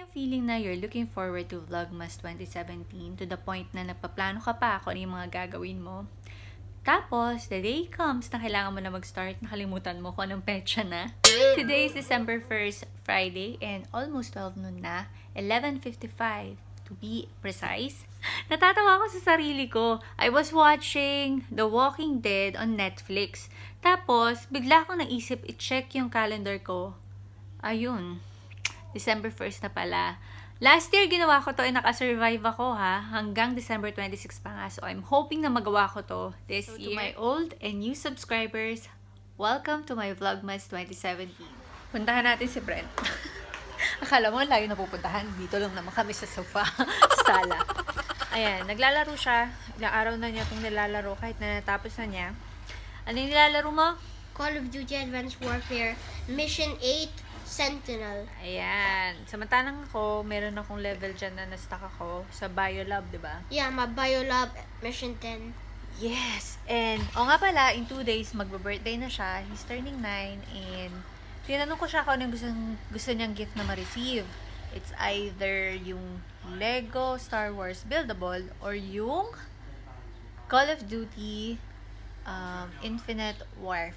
yung feeling na you're looking forward to Vlogmas 2017 to the point na nagpaplano ka pa kung ano yung mga gagawin mo? Tapos, the day comes na kailangan mo na mag-start, nakalimutan mo kung anong petsa na. Today is December 1st, Friday, and almost 12 noon na, 11:55 to be precise. Natatawa ako sa sarili ko. I was watching The Walking Dead on Netflix. Tapos, bigla akong naisip i-check yung calendar ko. Ayun, December 1st na pala. Last year, ginawa ko to and nakasurvive ako hanggang December 26 pa nga. So, I'm hoping na magawa ko to this year. To my old and new subscribers, welcome to my Vlogmas 2017. Puntahan natin si Brent. Akala mo, layo na pupuntahan. Dito lang naman kami sa sofa, sa sala. Ayan, naglalaro siya. Ilang araw na niya itong nilalaro kahit na natapos na niya. Ano yung nilalaro mo? Call of Duty Advanced Warfare Mission 8 Sentinel. Ayan. Samantalang ako, meron akong level dyan na na-stuck ako sa Biolab, diba? Yeah, my Biolab Mission 10. Yes! And, nga pala, in 2 days, magbe-birthday na siya. He's turning 9 and tinanong ko siya kung ano gusto niyang gift na ma-receive. It's either yung Lego Star Wars Buildable or yung Call of Duty Infinite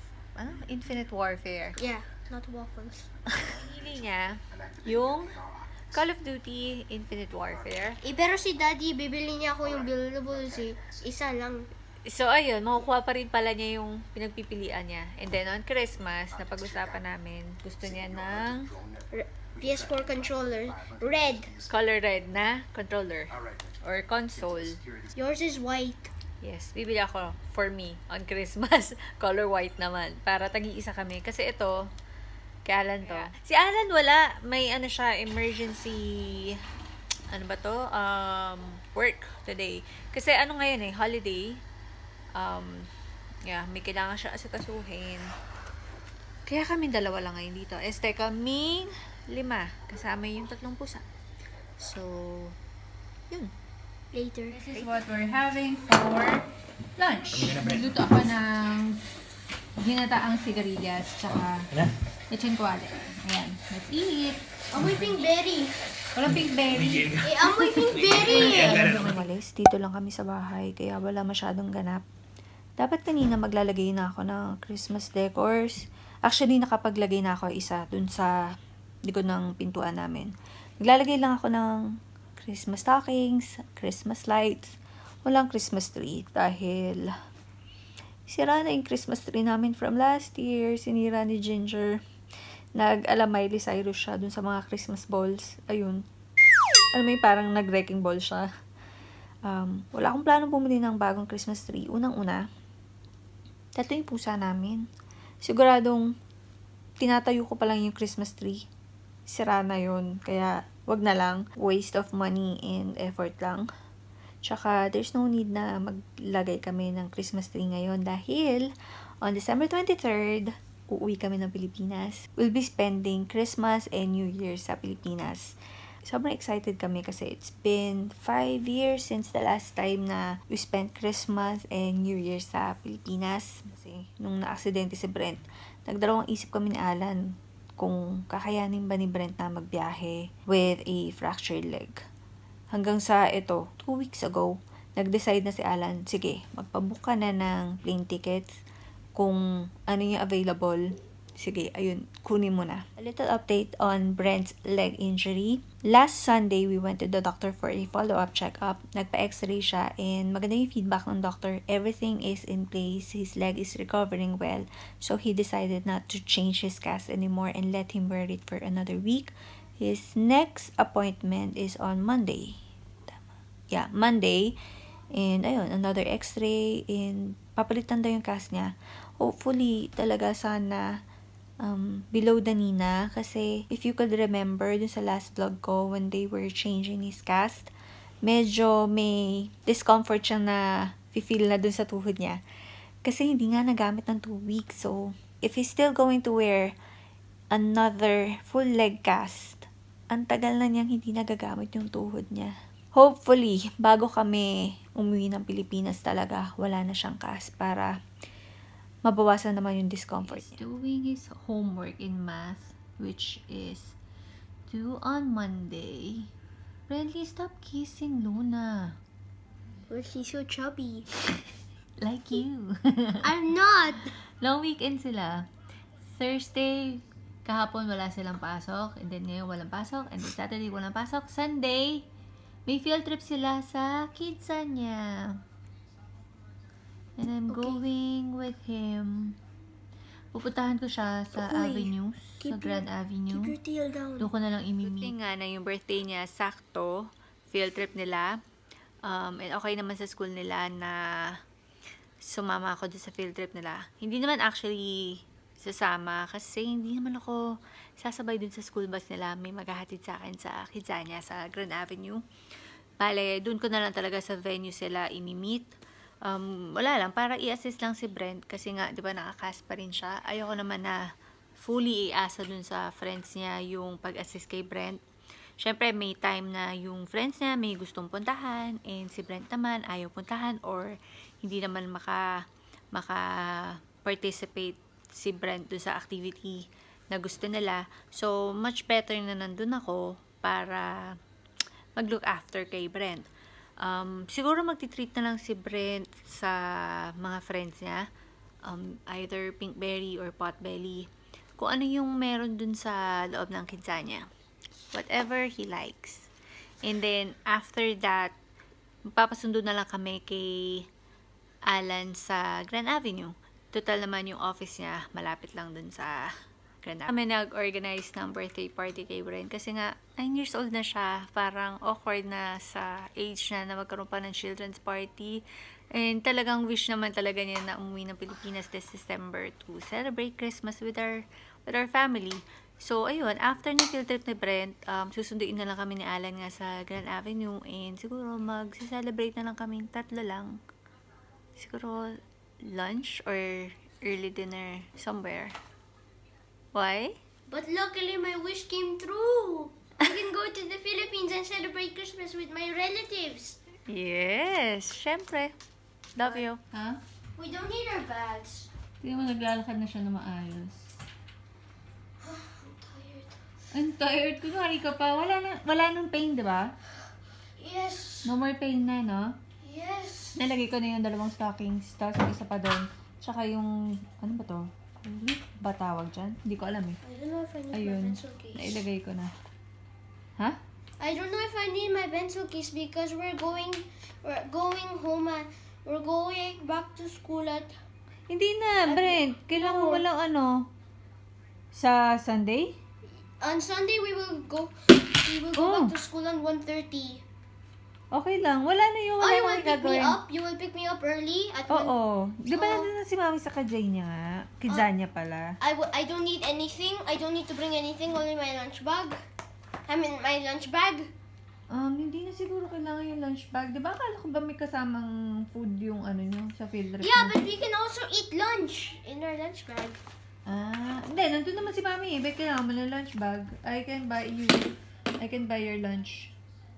Warfare. Yeah, not waffles. Pinili niya yung Call of Duty Infinite Warfare. Pero si Daddy, bibili niya ako yung buildables isa lang. So, ayun, makukuha pa rin pala niya yung pinagpipilian niya. And then, on Christmas, napag-usapan namin, gusto niya ng PS4 controller. Red. color red na controller or console. Yours is white. Yes, bibili ako for me on Christmas. Color white naman. Para tagi-isa kami. Kasi ito, kay Alan to. Si Alan wala. May ano siya, emergency, ano ba to? Work today. Kasi ano ngayon holiday. May kailangan siya asikasuhin. Kaya kaming dalawa lang ngayon dito. Este kaming 5. Kasama yung 3 pusa. So, yun. Later. This is what we're having for lunch. Nagluto ako ng ginataang sigarilyas tsaka lechon kawali. Ayan. Let's eat. Amoy pink berry. Walang pink berry. Amoy pink berry. Umalis. Dito lang kami sa bahay kaya wala masyadong ganap. Dapat kanina maglalagay na ako ng Christmas decors. Actually, nakapaglagay na ako isa dun sa likod ng pintuan namin. Naglalagay lang ako ng Christmas stockings, Christmas lights. Walang Christmas tree dahil sira na yung Christmas tree namin from last year. Sinira ni Ginger. Nag-alamay Miley Cyrus siya dun sa mga Christmas balls. Ayun. Alam mo yung parang nag-wrecking ball siya. Wala akong plano bumili ng bagong Christmas tree. Unang-una, 3 yung pusa namin. Siguradong tinatayo ko pa lang yung Christmas tree. Sira na yun. Kaya wag na lang. Waste of money and effort lang. Tsaka there's no need na maglagay kami ng Christmas tree ngayon dahil on December 23rd, uuwi kami ng Pilipinas. We'll be spending Christmas and New Year sa Pilipinas. Sobrang excited kami kasi it's been 5 years since the last time na we spent Christmas and New Year sa Pilipinas. Kasi nung na-aksidente si Brent, nagdalawang isip kami ni Alan kung kakayanin ba ni Brent na magbiyahe with a fractured leg. Hanggang sa 2 weeks ago, nag-decide na si Alan, sige, magpabook ka na ng plane tickets kung ano yung available. Sige, ayun, kunin mo na. A little update on Brent's leg injury. Last Sunday, we went to the doctor for a follow-up checkup. Nagpa-x-ray siya and maganda yung feedback ng doctor. Everything is in place. His leg is recovering well. So, he decided not to change his cast anymore and let him wear it for another week. His next appointment is on Monday. Yeah, Monday. And ayun, another x-ray and papalitan daw yung cast niya. Hopefully, talaga sana below the knee na. Kasi if you could remember dun sa last vlog ko when they were changing his cast, medyo may discomfort siya na feel na dun sa tuhod niya. Kasi hindi nga nagamit ng 2 weeks. So, if he's still going to wear another full leg cast, ang tagal na niyang hindi nagagamit yung tuhod niya. Hopefully, bago kami umuwi ng Pilipinas talaga, wala na siyang cast para mabawasan naman yung discomfort niya. He's doing his homework in math, which is due on Monday. Friendly, stop kissing Luna. Well, she's so chubby. Like you. I'm not. Long weekend sila. Thursday, kahapon wala silang pasok. And then ngayon walang pasok. And then Saturday walang pasok. Sunday, may field trip sila sa Kidzania. And I'm going with him. Pupuntahan ko siya sa Avenues, sa Grand Avenue. Keep your tail down. Doon ko na lang imimi. Buti nga na yung birthday niya, sakto, field trip nila. And okay naman sa school nila na sumama ako doon sa field trip nila. Hindi naman actually sasama kasi hindi naman ako sasabay doon sa school bus nila. May maghahatid sa akin sa Kidzania, sa Grand Avenue. Bale, doon ko na lang talaga sa venue sila imi-meet. Wala lang, para i-assist lang si Brent kasi nga, di ba, naka-cast pa rin siya. Ayoko naman na fully iasa dun sa friends niya yung pag-assist kay Brent. Syempre, may time na yung friends niya may gustong puntahan and si Brent naman ayaw puntahan or hindi naman maka-participate si Brent dun sa activity na gusto nila. So, much better na nandun ako para mag-look after kay Brent. Siguro magti-treat na lang si Brent sa mga friends niya. Either Pinkberry or Potbelly. Kung ano yung meron dun sa loob ng Kidzania. Whatever he likes. And then, after that, magpapasundo na lang kami kay Alan sa Grand Avenue. Total naman yung office niya, malapit lang dun sa Grand Avenue. Kami nag-organize ng birthday party kay Brent kasi nga, 9 years old na siya. Parang awkward na sa age na magkaroon pa ng children's party. And talagang wish naman talaga niya na umuwi ng Pilipinas this December to celebrate Christmas with our family. So, ayun, after ng field trip ni Brent, susunduin na lang kami ni Alan nga sa Grand Avenue and siguro mag-celebrate na lang kaming tatlo lang. Siguro lunch or early dinner somewhere. Why? But luckily, my wish came true. I can go to the Philippines and celebrate Christmas with my relatives. Yes, syempre. Love you. Ha? We don't need our bags. Tingnan mo, naglalakad na siya na maayos. I'm tired. I'm tired. Kunwari ka pa. Wala nang pain, di ba? Yes. No more pain na, no? Yes. Nalagay ko na yung 2 stockings. Tapos yung isa pa doon. Tsaka yung, ano ba to? Lip ba tawag dyan? Hindi ko alam eh. I don't know if I need my Ayun. pencil case. Nailagay ko na. Ha? I don't know if I need my pencil case because we're going home at, we're going back to school at, Hindi na, Brent. Kailangan mo lang ano? Sa Sunday? on Sunday we will go back to school on 1:30. Okay lang. Wala na yung Oh, wala you na will pick me gagawin. up? You will pick me up early at Oo. Di ba Oo. nandun na si Mami sa Kidzania nga? Kidzania pala. I don't need anything. I don't need to bring anything. Only my lunch bag. I'm in my lunch bag. Hindi na siguro kailangan yung lunch bag. Di ba akala ko ba may kasamang food yung ano nyo sa field trip? Yeah, nyo? but we can also eat lunch in our lunch bag. Hindi. Nandun naman si Mami eh. Ba't kailangan mo ng lunch bag? I can buy your lunch.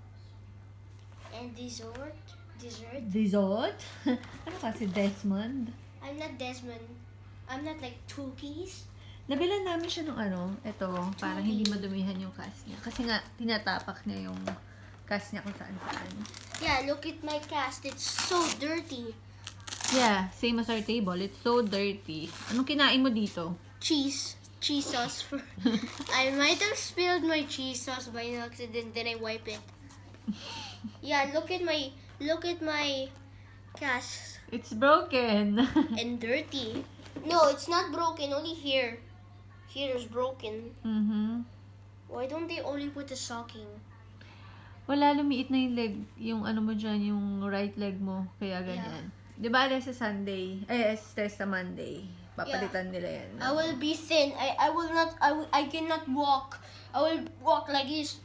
And dessert. Dessert? Ano kasi, Desmond? I'm not Desmond. I'm not like Tookies. Nabilan namin siya nung ito, para hindi madumihan yung cast niya. Kasi nga, tinatapak niya yung cast niya kung saan-saan. Yeah, look at my cast. It's so dirty. Yeah, same as our table. It's so dirty. Anong kinain mo dito? Cheese sauce. I might have spilled my cheese sauce by accident. Then I wipe it. Yeah, look at my cast. It's broken. And dirty. No, it's not broken. Only here. Here is broken. Why don't they only put a stocking? Wala, lumiit na yung leg, yung ano mo dyan, yung right leg mo. Kaya ganyan. Di ba, sa Sunday, sa Monday, papalitan nila yan. I will be thin. I cannot walk. I will walk like this.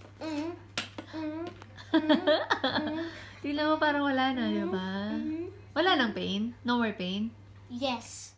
Tingnan mo parang wala na, di ba? Wala nang pain? No more pain? Yes.